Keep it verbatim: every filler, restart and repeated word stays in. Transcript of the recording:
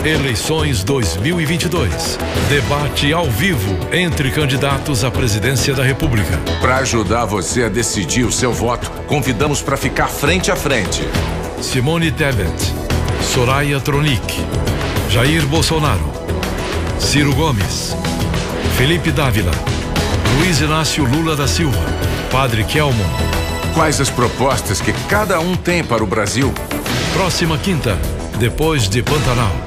Eleições dois mil e vinte e dois. Debate ao vivo entre candidatos à presidência da República. Para ajudar você a decidir o seu voto, convidamos para ficar frente a frente. Simone Tebet, Soraya Tronic, Jair Bolsonaro, Ciro Gomes, Felipe Dávila, Luiz Inácio Lula da Silva, Padre Kelmon. Quais as propostas que cada um tem para o Brasil? Próxima quinta, depois de Pantanal.